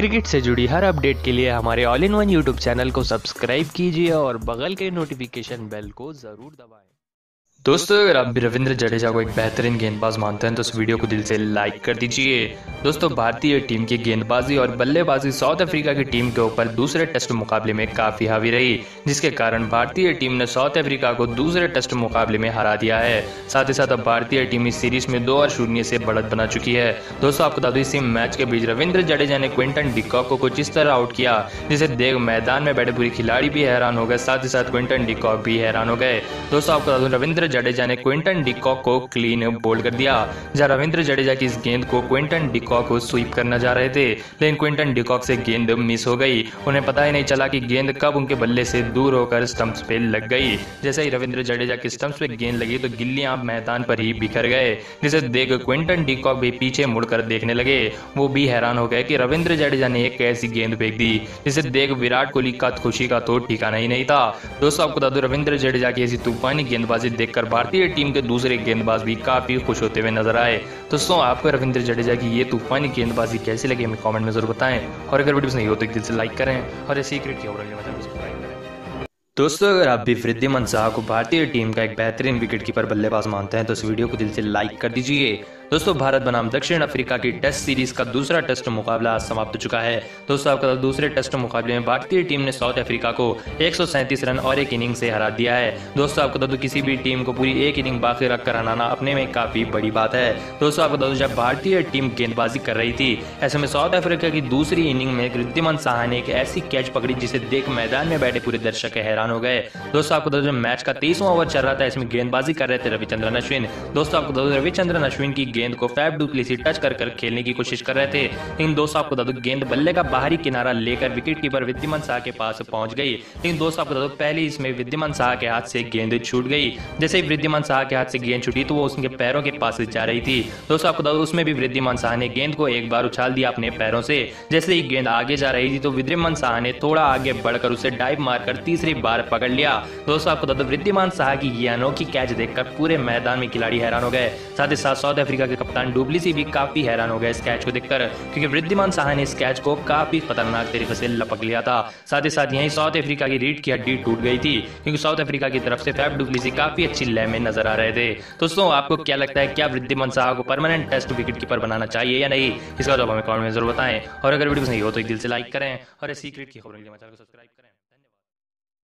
Cricket से जुड़ी हर update के लिए हमारे all in one YouTube channel को सब्सक्राइब कीजिए और बगल के नोटिफिकेशन बेल को ज़रूर दबाएं। दोस्तों, अगर आप भी रविंद्र जडेजा को एक बेहतरीन गेंदबाज मानते हैं तो इस वीडियो को दिल से लाइक कर दीजिए। दोस्तों, भारतीय टीम की गेंदबाजी और बल्लेबाजी साउथ अफ्रीका की टीम के ऊपर दूसरे टेस्ट मुकाबले में काफी हावी रही, जिसके कारण भारतीय टीम ने साउथ अफ्रीका को दूसरे टेस्ट मुकाबले में हरा दिया है। साथ ही साथ अब भारतीय टीम इस सीरीज में 2-0 से बढ़त बना चुकी है। दोस्तों, आपको बता दूं, इसी मैच के बीच रविंद्र जडेजा ने क्विंटन डिकॉक को कुछ इस तरह आउट किया जिसे देख मैदान में बैठे पूरे खिलाड़ी भी हैरान हो गए, साथ ही साथ क्विंटन डिकॉक भी हैरान हो गए। दोस्तों, आपको बता दूं, रविंद्र जडेजा ने क्विंटन डिकॉक को क्लीन बोल्ड कर दिया। जहां रविंद्र जडेजा की इस गेंद को क्विंटन डिकॉक को स्वीप करना जा रहे थे, लेकिन क्विंटन डिकॉक से गेंद मिस हो गई। उन्हें पता ही नहीं चला कि गेंद कब उनके बल्ले से दूर होकर स्टंप्स पे लग गई। जैसे ही रविंद्र जडेजा की स्टंप्स पे गेंद लगी तो गिल्लियां मैदान पर ही बिखर गए, जिसे देख क्विंटन डिकॉक भी पीछे मुड़कर देखने लगे। वो भी हैरान हो गए कि रविंद्र जडेजा ने एक ऐसी गेंद फेंक दी जिसे देख विराट कोहली का खुशी का तो ठिकाना ही नहीं था। दोस्तों, आपको बता दूं, रविंद्र जडेजा की ऐसी तूफानी गेंदबाजी देखकर भारतीय टीम के दूसरे गेंदबाज भी काफी खुश होते हुए नजर आए। दोस्तों, आपको रविंद्र जडेजा की ये तूफानी गेंदबाजी कैसी लगी हमें कमेंट में जरूर बताएं, और अगर वीडियो नहीं हो तो एक दिल से लाइक करें और ऐसी क्रिकेट की खबरों के लिए चैनल को सब्सक्राइब करें। दोस्तों, अगर आप भी वृद्धिमान साहा को भारतीय टीम का एक बेहतरीन विकेटकीपर बल्लेबाज मानते हैं तो इस वीडियो को दिल से लाइक कर दीजिए। दोस्तों, भारत बनाम दक्षिण अफ्रीका की टेस्ट सीरीज का दूसरा टेस्ट मुकाबला आज समाप्त हो चुका है। दोस्तों, आपका दूसरे टेस्ट मुकाबले में भारतीय टीम ने साउथ अफ्रीका को 137 रन और एक इनिंग से हरा दिया है। दोस्तों, आपको बता दूं, किसी भी टीम को पूरी एक इनिंग बाकी रखकर हराना अपने में काफी बड़ी बात है। दोस्तों, आपको बता दूं, जब भारतीय टीम गेंदबाजी कर रही थी, ऐसे में साउथ अफ्रीका की दूसरी इनिंग में वृद्धिमान साहा ने एक ऐसी कैच पकड़ी जिसे देख मैदान में बैठे पूरे दर्शक हैरान हो गए। दोस्तों, आपको बता दूं, मैच का 23वां ओवर चल रहा था, इसमें गेंदबाजी कर रहे थे रविचंद्रन अश्विन। दोस्तों, आपको बता दूं, रविचंद्रन अश्विन की गेंद को फैफ डू प्लेसी टच कर खेलने की कोशिश कर रहे थे, लेकिन दोस्तों, आपको बता दूं, गेंद बल्ले का बाहरी किनारा लेकर विकेटकीपर वृद्धिमान साहा के पास पहुंच गई। लेकिन दोस्तों, आपको बता दूं, पहले इसमें वृद्धिमान साहा के हाथ से गेंद छूट गई। जैसे ही वृद्धिमान साहा के हाथ से गेंद छूटी तो वो उसके पैरों के पास जा रही थी। दोस्तों, आपको बता दूं, उसमें भी वृद्धिमान साहा ने गेंद को एक बार उछाल दिया अपने पैरों से। जैसे ही गेंद आगे जा रही थी तो वृद्धिमान साहा ने थोड़ा आगे बढ़कर उसे डाइव मारकर तीसरी बार पकड़ लिया। दोस्तों, आपको बता दूं, वृद्धिमान साहा की ये अनोखी कैच देखकर पूरे मैदान में खिलाड़ी हैरान हो गए। साथ ही साथ साउथ अफ्रीका के कप्तान डू प्लेसी भी काफी हैरान हो गए इस कैच को देखकर, क्योंकि वृद्धिमान साहा ने इस कैच को काफी खतरनाक तरीके से लपक लिया था। साथ ही साथ यहीं साउथ अफ्रीका की रीढ़ की हड्डी टूट गई थी, क्योंकि साउथ अफ्रीका की तरफ से फैफ डू प्लेसी काफी अच्छी लय में नजर आ रहे थे। दोस्तों, आपको क्या लगता है, क्या वृद्धिमान साहा को परमानेंट टेस्ट विकेटकीपर बनाना चाहिए या नहीं? इसका जवाब हमें कमेंट में जरूर बताएं, और अगर वीडियो नहीं हो तो एक दिल से लाइक करें और ऐसी क्रिकेट की खबरों के लिए चैनल को सब्सक्राइब करें।